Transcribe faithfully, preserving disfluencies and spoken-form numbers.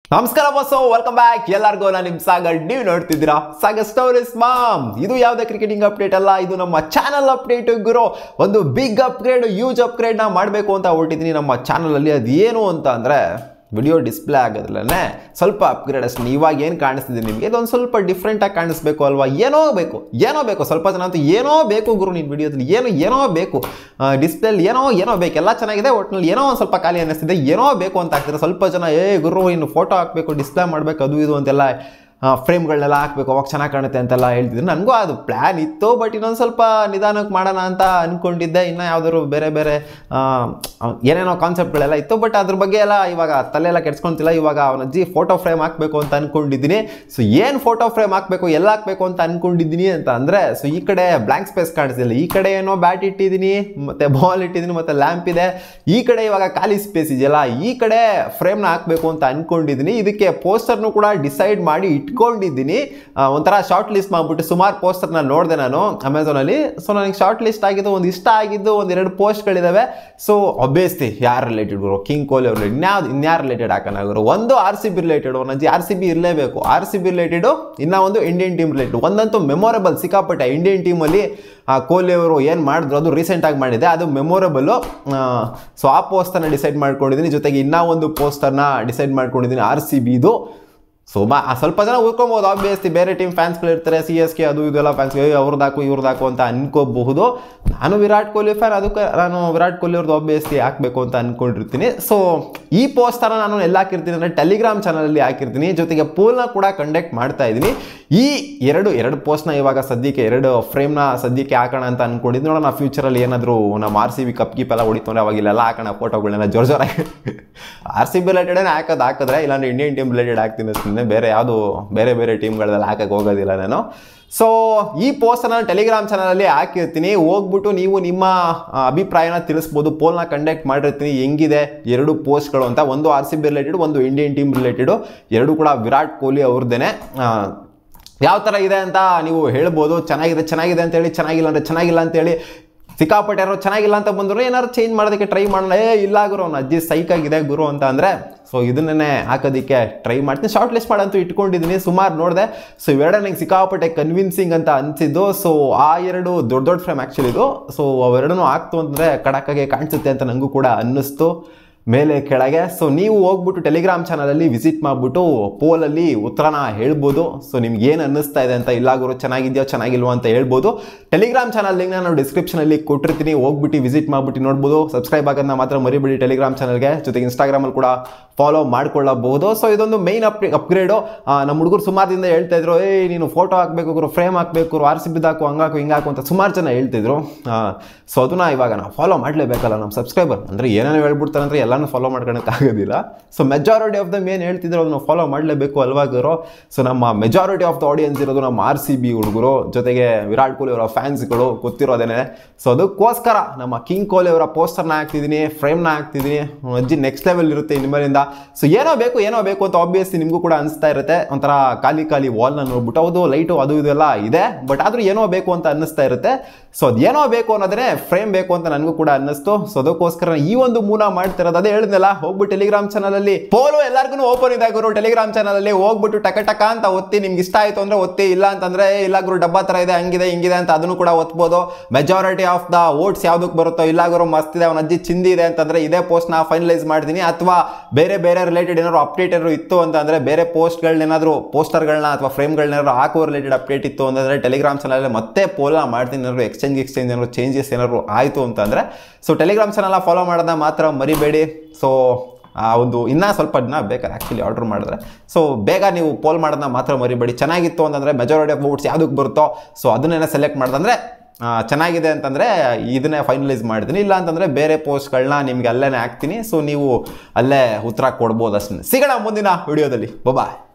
ನಮಸ್ಕಾರ bus, welcome back ಎಲ್ಲರಿಗೂ. ನಾನು ನಿಮ್ಮ ಸಾಗರ್, ನೀವು ನೋಡ್ತಿದ್ದೀರಾ ಸಾಗರ್ ಸ್ಟೋರೀಸ್ ಮಾಮ್. ಇದು ಯಾವುದೇ ಕ್ರಿಕೆಟಿಂಗ್ ಅಪ್ಡೇಟ್ ಅಲ್ಲ, ಇದು ನಮ್ಮ ಚಾನಲ್ ಅಪ್ಡೇಟ್ ಗುರು. ಒಂದು ಬಿಗ್ ಅಪ್ಗ್ರೇಡ್, ಯೂಜ್ ಅಪ್ಗ್ರೇಡ್ನ ಮಾಡಬೇಕು ಅಂತ ಹೊರಟಿದ್ದೀನಿ ನಮ್ಮ ಚಾನಲಲ್ಲಿ. ಅದೇನು ಅಂತ ಅಂದರೆ ವಿಡಿಯೋ ಡಿಸ್ಪ್ಲೇ ಆಗೋದ್ರಲ್ಲೇ ಸ್ವಲ್ಪ ಅಪ್ಗ್ರೇಡ್ ಅಷ್ಟೇ. ಇವಾಗ ಏನು ಕಾಣಿಸ್ತಿದೆ ನಿಮಗೆ, ಇದೊಂದು ಸ್ವಲ್ಪ ಡಿಫ್ರೆಂಟಾಗಿ ಕಾಣಿಸ್ಬೇಕು ಅಲ್ವಾ? ಏನೋ ಬೇಕು ಏನೋ ಬೇಕು ಸ್ವಲ್ಪ ಜನ ಅಂತೂ ಏನೋ ಬೇಕು ಗುರು ನಿನ್ನ ವಿಡಿಯೋದಲ್ಲಿ, ಏನೋ ಏನೋ ಬೇಕು ಡಿಸ್ಪ್ಲೇಲಿ, ಏನೋ ಏನೋ ಬೇಕು. ಎಲ್ಲ ಚೆನ್ನಾಗಿದೆ, ಒಟ್ಟಿನಲ್ಲಿ ಏನೋ ಒಂದು ಸ್ವಲ್ಪ ಖಾಲಿ ಅನ್ನಿಸ್ತಿದೆ, ಏನೋ ಬೇಕು ಅಂತ ಆಗ್ತಿದೆ ಸ್ವಲ್ಪ ಜನ. ಏ ಗುರು ಇನ್ನು ಫೋಟೋ ಹಾಕಬೇಕು, ಡಿಸ್ಪ್ಲೇ ಮಾಡಬೇಕು, ಅದು ಇದು ಅಂತೆಲ್ಲ ಫ್ರೇಮ್ಗಳನ್ನೆಲ್ಲ ಹಾಕಬೇಕು, ಅವಾಗ ಚೆನ್ನಾಗಿ ಕಾಣುತ್ತೆ ಅಂತೆಲ್ಲ ಹೇಳ್ತಿದ್ರು. ನನಗೂ ಅದು ಪ್ಲ್ಯಾನ್ ಇತ್ತು, ಬಟ್ ಇನ್ನೊಂದು ಸ್ವಲ್ಪ ನಿಧಾನಕ್ಕೆ ಮಾಡೋಣ ಅಂತ ಅಂದ್ಕೊಂಡಿದ್ದೆ. ಇನ್ನು ಯಾವುದಾದ್ರು ಬೇರೆ ಬೇರೆ ಏನೇನೋ ಕಾನ್ಸೆಪ್ಟ್ಗಳೆಲ್ಲ ಇತ್ತು, ಬಟ್ ಅದ್ರ ಬಗ್ಗೆ ಎಲ್ಲ ಇವಾಗ ತಲೆಯೆಲ್ಲ ಕೆಡ್ಸ್ಕೊತಿಲ್ಲ. ಇವಾಗ ಅವನ ಅಜ್ಜಿ ಫೋಟೋ ಫ್ರೇಮ್ ಹಾಕಬೇಕು ಅಂತ ಅಂದ್ಕೊಂಡಿದ್ದೀನಿ. ಸೊ ಏನು ಫೋಟೋ ಫ್ರೇಮ್ ಹಾಕಬೇಕು, ಎಲ್ಲ ಹಾಕಬೇಕು ಅಂತ ಅಂದ್ಕೊಂಡಿದ್ದೀನಿ ಅಂತ ಅಂದರೆ, ಸೊ ಈ ಕಡೆ ಬ್ಲ್ಯಾಂಕ್ ಸ್ಪೇಸ್ ಕಾಣಿಸ್ತಿಲ್ಲ, ಈ ಕಡೆ ಏನೋ ಬ್ಯಾಟ್ ಇಟ್ಟಿದ್ದೀನಿ, ಮತ್ತು ಬಾಲ್ ಇಟ್ಟಿದ್ದೀನಿ, ಮತ್ತು ಲ್ಯಾಂಪ್ ಇದೆ. ಈ ಕಡೆ ಇವಾಗ ಖಾಲಿ ಸ್ಪೇಸ್ ಇದೆಯಲ್ಲ, ಈ ಕಡೆ ಫ್ರೇಮ್ನ ಹಾಕಬೇಕು ಅಂತ ಅಂದ್ಕೊಂಡಿದ್ದೀನಿ. ಇದಕ್ಕೆ ಪೋಸ್ಟರ್ನು ಕೂಡ ಡಿಸೈಡ್ ಮಾಡಿ ಇಟ್ಕೊಂಡಿದ್ದೀನಿ. ಒಂಥರ ಶಾರ್ಟ್ ಲಿಸ್ಟ್ ಮಾಡ್ಬಿಟ್ಟು ಸುಮಾರು ಪೋಸ್ಟರ್ನ ನೋಡಿದೆ ನಾನು ಅಮೆಝಾನಲ್ಲಿ. ಸೊ ನನಗೆ ಶಾರ್ಟ್ ಲಿಸ್ಟ್ ಆಗಿದ್ದು, ಒಂದು ಇಷ್ಟ ಆಗಿದ್ದು ಒಂದು ಎರಡು ಪೋಸ್ಟ್ಗಳಿದ್ದಾವೆ. ಸೊ ಒಬ್ಬಿಯಸ್ಲಿ ಯಾರು ರಿಲೇಟೆಡ್ ಗುರು, ಕಿಂಗ್ ಕೊಹ್ಲಿ ಅವ್ರು ಇನ್ಯಾವ್ದು ಇನ್ಯಾರು ರಿಲೇಟೆಡ್ ಹಾಕೋಣಾಗರು. ಒಂದು ಆರ್ ಸಿ ಬಿ ರಿಲೇಟೆಡ್, ಒಂದೊಂದು ಆರ್ ಸಿ ಬಿ ಇರಲೇಬೇಕು. ಆರ್ ಸಿ ಬಿ ರಿಲೇಟೆಡು, ಇನ್ನೂ ಒಂದು ಇಂಡಿಯನ್ ಟೀಮ್ ರಿಲೇಟೆಡ್. ಒಂದಂತೂ ಮೆಮೊರೇಬಲ್ ಸಿಕ್ಕಾಪಟ್ಟೆ. ಇಂಡಿಯನ್ ಟೀಮಲ್ಲಿ ಕೊಹ್ಲಿ ಅವರು ಏನು ಮಾಡಿದ್ರು ಅದು ರೀಸೆಂಟಾಗಿ ಮಾಡಿದೆ, ಅದು ಮೆಮೊರೇಬಲ್ಲು. ಸೊ ಆ ಪೋಸ್ಟರ್ನ ಡಿಸೈಡ್ ಮಾಡ್ಕೊಂಡಿದ್ದೀನಿ. ಜೊತೆಗೆ ಇನ್ನೂ ಒಂದು ಪೋಸ್ಟರ್ನ ಡಿಸೈಡ್ ಮಾಡ್ಕೊಂಡಿದ್ದೀನಿ ಆರ್ ಸಿ ಬಿದು. ಸೊ ಬಾ ಸ್ವಲ್ಪ ಜನ ಉಳ್ಕೊಬೋದು, ಆಬ್ವಿಯಸ್ಲಿ ಬೇರೆ ಟೀಮ್ ಫ್ಯಾನ್ಸ್ಗಳು ಇರ್ತಾರೆ, ಸಿ ಎಸ್ ಕೆ ಅದು ಇದೆಲ್ಲ ಫ್ಯಾನ್ಸ್, ಅವ್ರದ್ದಾಕು ಇವ್ರದ್ದಾಕು ಅಂತ ಅನ್ಕೋಬಹುದು. ನಾನು ವಿರಾಟ್ ಕೊಹ್ಲಿ ಫ್ಯಾನ್, ಅದಕ್ಕೆ ನಾನು ವಿರಾಟ್ ಕೊಹ್ಲಿ ಅವ್ರದ್ದು ಆಬ್ವಿಯಸ್ಲಿ ಹಾಕಬೇಕು ಅಂತ ಅಂದ್ಕೊಂಡಿರ್ತೀನಿ. ಸೊ ಈ ಪೋಸ್ಟರ್ನ ನಾನು ಎಲ್ಲ ಹಾಕಿರ್ತೀನಿ ಅಂದರೆ ಟೆಲಿಗ್ರಾಮ್ ಚಾನಲಲ್ಲಿ ಹಾಕಿರ್ತೀನಿ. ಜೊತೆಗೆ ಪೋಲ್ನ ಕೂಡ ಕಂಡಕ್ಟ್ ಮಾಡ್ತಾ ಇದ್ದೀನಿ. ಈ ಎರಡು ಎರಡು ಪೋಸ್ಟ್ನ ಇವಾಗ ಸದ್ಯಕ್ಕೆ, ಎರಡು ಫ್ರೇಮ್ನ ಸದ್ಯಕ್ಕೆ ಹಾಕೋಣ ಅಂತ ಅಂದ್ಕೊಂಡಿದ್ದು. ನೋಡೋಣ ಫ್ಯೂಚರಲ್ಲಿ ಏನಾದರೂ ನಮ್ಮ ಆರ್ ಸಿ ಬಿ ಕಪ್ ಕೀಪ್ ಎಲ್ಲ ಹೊಡಿತು ಅಂದರೆ ಅವಾಗೆಲ್ಲ ಹಾಕೋಣ ಫೋಟೋಗಳನ್ನೆಲ್ಲ ಜೋರ್ ಜೋರಾಗಿ. ಆರ್ ಸಿ ಬಿ ರಿಲೇಟೆಡೇ ಹಾಕೋದು ಹಾಕಿದ್ರೆ, ಇಲ್ಲಾಂದ್ರೆ ಇಂಡಿಯನ್ ಟೀಮ್ ರಿಲೇಟೆಡ್ ಹಾಕ್ತೀನಿ ಅಷ್ಟೇ, ಬೇರೆ ಯಾವುದು ಬೇರೆ ಬೇರೆ ಟೀಮ್ಗಳೆಲ್ಲ ಹಾಕಕ್ಕೆ ಹೋಗೋದಿಲ್ಲ ನಾನು. ಸೊ ಈ ಪೋಸ್ಟನ್ನು ಟೆಲಿಗ್ರಾಮ್ ಚಾನಲಲ್ಲಿ ಹಾಕಿರ್ತೀನಿ. ಹೋಗ್ಬಿಟ್ಟು ನೀವು ನಿಮ್ಮ ಅಭಿಪ್ರಾಯನ ತಿಳಿಸ್ಬೋದು. ಪೋಲ್ನ ಕಂಡಕ್ಟ್ ಮಾಡಿರ್ತೀನಿ ಹೆಂಗಿದೆ ಎರಡು ಪೋಸ್ಟ್ಗಳು ಅಂತ. ಒಂದು ಆರ್ ಸಿ ಬಿ ರಿಲೇಟೆಡ್, ಒಂದು ಇಂಡಿಯನ್ ಟೀಮ್ ರಿಲೇಟೆಡು. ಎರಡು ಕೂಡ ವಿರಾಟ್ ಕೊಹ್ಲಿ ಅವ್ರದ್ದೇನೆ. ಯಾವ ಥರ ಇದೆ ಅಂತ ನೀವು ಹೇಳ್ಬೋದು. ಚೆನ್ನಾಗಿದೆ ಚೆನ್ನಾಗಿದೆ ಅಂತೇಳಿ, ಚೆನ್ನಾಗಿಲ್ಲ ಅಂದರೆ ಚೆನ್ನಾಗಿಲ್ಲ ಅಂತೇಳಿ. ಸಿಕ್ಕಾಪಟ್ಟೆ ಯಾರೋ ಚೆನ್ನಾಗಿಲ್ಲ ಅಂತ ಬಂದರು, ಏನಾದ್ರು ಚೇಂಜ್ ಮಾಡೋದಕ್ಕೆ ಟ್ರೈ ಮಾಡೋಣ. ಏ ಇಲ್ಲ ಗುರು, ಅವ್ನು ಅಜ್ಜಿ ಸೈಕಾಗಿದೆ ಗುರು ಅಂತ ಅಂದರೆ, ಸೊ ಇದನ್ನೇ ಹಾಕೋದಕ್ಕೆ ಟ್ರೈ ಮಾಡ್ತೀನಿ. ಶಾರ್ಟ್ ಲಿಸ್ಟ್ ಮಾಡಂತೂ ಇಟ್ಕೊಂಡಿದ್ದೀನಿ, ಸುಮಾರು ನೋಡಿದೆ. ಸೊ ಇವೆರಡೇ ನಂಗೆ ಸಿಕ್ಕಾಪಟ್ಟೆ ಕನ್ವಿನ್ಸಿಂಗ್ ಅಂತ ಅನಿಸಿದ್ದು. ಸೊ ಆ ಎರಡು ದೊಡ್ಡ ದೊಡ್ಡ ಫ್ರೇಮ್ ಆ್ಯಕ್ಚುಲಿ ಇದು. ಸೊ ಅವೆರಡೂ ಆಗ್ತು ಅಂದರೆ ಕಡಕ್ಕಾಗೆ ಕಾಣಿಸುತ್ತೆ ಅಂತ ನನಗೂ ಕೂಡ ಅನ್ನಿಸ್ತು ಮೇಲೆ ಕೆಳಗೆ. ಸೊ ನೀವು ಹೋಗ್ಬಿಟ್ಟು ಟೆಲಿಗ್ರಾಮ್ ಚಾನಲಲ್ಲಿ ವಿಸಿಟ್ ಮಾಡಿಬಿಟ್ಟು ಪೋಲಲ್ಲಿ ಉತ್ತರನ ಹೇಳ್ಬೋದು. ಸೊ ನಿಮ್ಗೆ ಏನು ಅನ್ನಿಸ್ತಾ ಇದೆ ಅಂತ, ಇಲ್ಲ ಗುರು ಚೆನ್ನಾಗಿದೆಯೋ ಚೆನ್ನಾಗಿಲ್ವೋ ಅಂತ ಹೇಳ್ಬೋದು. ಟೆಲಿಗ್ರಾಮ್ ಚಾನಲ್ ಲಿಂಕ್ನ ನಾನು ಡಿಸ್ಕ್ರಿಪ್ಷನಲ್ಲಿ ಕೊಟ್ಟಿರ್ತೀನಿ, ಹೋಗ್ಬಿಟ್ಟು ವಿಸಿಟ್ ಮಾಡಿಬಿಟ್ಟು ನೋಡ್ಬೋದು. ಸಬ್ಸ್ಕ್ರೈಬ್ ಆಗೋದನ್ನ ಮಾತ್ರ ಮರಿಬೇಡಿ ಟೆಲಿಗ್ರಾಮ್ ಚಾನಲ್ಗೆ. ಜೊತೆಗೆ ಇನ್ಸ್ಟಾಗ್ರಾಮಲ್ಲಿ ಕೂಡ ಫಾಲೋ ಮಾಡ್ಕೊಳ್ಳಬಹುದು. ಸೊ ಇದೊಂದು ಮೈನ್ ಅಪ್ ಅಪ್ಗ್ರೇಡು. ನಮ್ಮ ಹುಡುಗರು ಸುಮಾರದಿಂದ ಹೇಳ್ತಾ ಇದ್ರು, ಏ ನೀನು ಫೋಟೋ ಹಾಕಬೇಕು ಗುರು, ಫ್ರೇಮ್ ಹಾಕಬೇಕು, ಆರ್ ಸಿ ಬಿದ್ದು ಹಾಕು, ಹಂಗಾಕು ಹಿಂಗಾಕು ಅಂತ ಸುಮಾರು ಜನ ಹೇಳ್ತಿದ್ರು. ಸೊ ಅದನ್ನ ಇವಾಗ ನಾವು ಫಾಲೋ ಮಾಡಲೇಬೇಕಲ್ಲ ನಮ್ಮ ಸಬ್ಸ್ಕ್ರೈಬರ್. ಅಂದರೆ ಏನೇನು ಹೇಳ್ಬಿಡ್ತಾರೆ ಅಂದರೆ ಎಲ್ಲನೂ ಫಾಲೋ ಮಾಡ್ಕೊಳಕ್ಕಾಗೋದಿಲ್ಲ. ಸೊ ಮೆಜಾರಿಟಿ ಆಫ್ ದಮ್ ಏನು ಹೇಳ್ತಿದ್ರು ಅದನ್ನು ಫಾಲೋ ಮಾಡಲೇಬೇಕು ಅಲ್ವಾ ಗುರು. ಸೊ ನಮ್ಮ ಮೆಜಾರಿಟಿ ಆಫ್ ದ ಆಡಿಯನ್ಸ್ ಇರೋದು ನಮ್ಮ ಆರ್ ಸಿ ಬಿ ಹುಡುಗರು, ಜೊತೆಗೆ ವಿರಾಟ್ ಕೊಹ್ಲಿ ಅವರ ಫ್ಯಾನ್ಸ್ಗಳು ಗೊತ್ತಿರೋದೇನೆ. ಸೊ ಅದಕ್ಕೋಸ್ಕರ ನಮ್ಮ ಕಿಂಗ್ ಕೊಹ್ಲಿ ಅವರ ಪೋಸ್ಟರ್ನ ಹಾಕ್ತಿದ್ದೀನಿ, ಫ್ರೇಮ್ನ ಹಾಕ್ತಿದ್ದೀನಿ. ಅಜ್ಜಿ ನೆಕ್ಸ್ಟ್ ಲೆವೆಲ್ ಇರುತ್ತೆ ನಿಮ್ಮಲ್ಲಿಂದ. ಸೊ ಏನೋ ಬೇಕು ಏನೋ ಬೇಕು ಅಂತ ಆಬ್ವಿಯಸ್ಲಿ ನಿಮಗೂ ಕೂಡ ಅನಿಸ್ತಾ ಇರುತ್ತೆ. ಒಂಥರ ಖಾಲಿ ಖಾಲಿ ವಾಲ್ನ ನೋಡ್ಬಿಟ್ಟು, ಹೌದು ಲೈಟು ಅದು ಇದೆಲ್ಲ ಇದೆ, ಬಟ್ ಆದರೂ ಏನೋ ಬೇಕು ಅಂತ ಅನ್ನಿಸ್ತಾ ಇರುತ್ತೆ. ಸೊ ಅದೇನೋ ಬೇಕು ಅನ್ನೋದ್ರೆ ಫ್ರೇಮ್ ಬೇಕು ಅಂತ ನನಗೂ ಕೂಡ ಅನ್ನಿಸ್ತು. ಸೊ ಅದಕ್ಕೋಸ್ಕರ ಈ ಒಂದು ಮೂನ ಮಾಡ್ತಿರೋದು. ಅದೇ ಹೇಳಿದ್ನಲ್ಲ, ಹೋಗ್ಬಿಟ್ಟು ಟೆಲಿಗ್ರಾಮ್ ಚಾನಲಲ್ಲಿ ಪೋಲು ಎಲ್ಲರಿಗೂ ಓಪನ್ ಇದೆ ಗುರು. ಟೆಲಿಗ್ರಾಮ್ ಚಾನಲಲ್ಲಿ ಹೋಗ್ಬಿಟ್ಟು ಟಕ ಟಕ ಅಂತ ಒತ್ತಿ, ನಿಮ್ಗೆ ಇಷ್ಟ ಆಯಿತು ಅಂದರೆ ಒತ್ತಿ, ಇಲ್ಲ ಅಂತಂದರೆ ಇಲ್ಲ ಗುರು ಡಬ್ಬಾ ಥರ ಇದೆ, ಹಂಗಿದೆ ಹಿಂಗಿದೆ ಅಂತ ಅದನ್ನು ಕೂಡ ಒತ್ಬೋದು. ಮೆಜಾರಿಟಿ ಆಫ್ ದ ವೋಟ್ಸ್ ಯಾವುದಕ್ಕೆ ಬರುತ್ತೋ, ಇಲ್ಲ ಗುರು ಮಸ್ತ್ ಇದೆ, ಅವನ ಅಜ್ಜಿ ಚಿಂದಿ ಇದೆ ಅಂತಂದರೆ ಇದೇ ಪೋಸ್ಟ್ನ ಫೈನಲೈಸ್ ಮಾಡ್ತೀನಿ. ಅಥವಾ ಬೇರೆ ಬೇರೆ ರಿಲೇಟೆಡ್ ಏನಾದ್ರು ಅಪ್ಡೇಟ್ ಏನಾದ್ರು ಇತ್ತು ಅಂತಂದರೆ, ಬೇರೆ ಪೋಸ್ಟ್ಗಳನ್ನೇನಾದರೂ ಪೋಸ್ಟರ್ಗಳನ್ನ ಅಥವಾ ಫ್ರೇಮ್ಗಳನ್ನೇನಾದ್ರು ಹಾಕೋ ರಿಲೇಟೆಡ್ ಅಪ್ಡೇಟ್ ಇತ್ತು ಅಂತಂದರೆ ಟೆಲಿಗ್ರಾಮ್ ಚಾನಲಲ್ಲಿ ಮತ್ತೆ ಪೋಲ್ನ ಮಾಡ್ತೀನಿ. ಏನಾದ್ರು ಎಕ್ಸ್ಚೇಂಜ್ ಎಕ್ಸ್ಚೇಂಜ್ ಏನಾದ್ರು ಚೇಂಜಸ್ ಏನಾದ್ರು ಆಯಿತು ಅಂತಂದರೆ. ಸೊ ಟೆಲಿಗ್ರಾಮ್ ಚಾನಲ್ ಫಾಲೋ ಮಾಡೋದನ್ನ ಮಾತ್ರ ಮರಿಬೇಡಿ. ಸೊ ಆ ಒಂದು ಇನ್ನೂ ಸ್ವಲ್ಪ ದಿನ ಬೇಕಾದ್ರೆ ಆ್ಯಕ್ಚುಲಿ ಆರ್ಡರ್ ಮಾಡಿದ್ರೆ, ಸೊ ಬೇಗ ನೀವು ಪೋಲ್ ಮಾಡೋದನ್ನ ಮಾತ್ರ ಮರಿಬೇಡಿ. ಚೆನ್ನಾಗಿತ್ತು ಅಂತಂದರೆ ಮೆಜಾರಿಟಿ ಆಫ್ ವೋಟ್ಸ್ ಯಾವುದಕ್ಕೆ ಬರುತ್ತೋ ಸೊ ಅದನ್ನೇ ಸೆಲೆಕ್ಟ್ ಮಾಡಿದಂದರೆ ಚೆನ್ನಾಗಿದೆ ಅಂತಂದರೆ ಇದನ್ನೇ ಫೈನಲೈಸ್ ಮಾಡ್ತೀನಿ. ಇಲ್ಲ ಅಂತಂದರೆ ಬೇರೆ ಪೋಸ್ಟ್ಗಳನ್ನ ನಿಮಗೆ ಅಲ್ಲೇ ಹಾಕ್ತೀನಿ. ಸೊ ನೀವು ಅಲ್ಲೇ ಉತ್ತರ ಕೊಡ್ಬೋದು ಅಷ್ಟೇ. ಸಿಗೋಣ ಮುಂದಿನ ವಿಡಿಯೋದಲ್ಲಿ. ಬಾಯ್.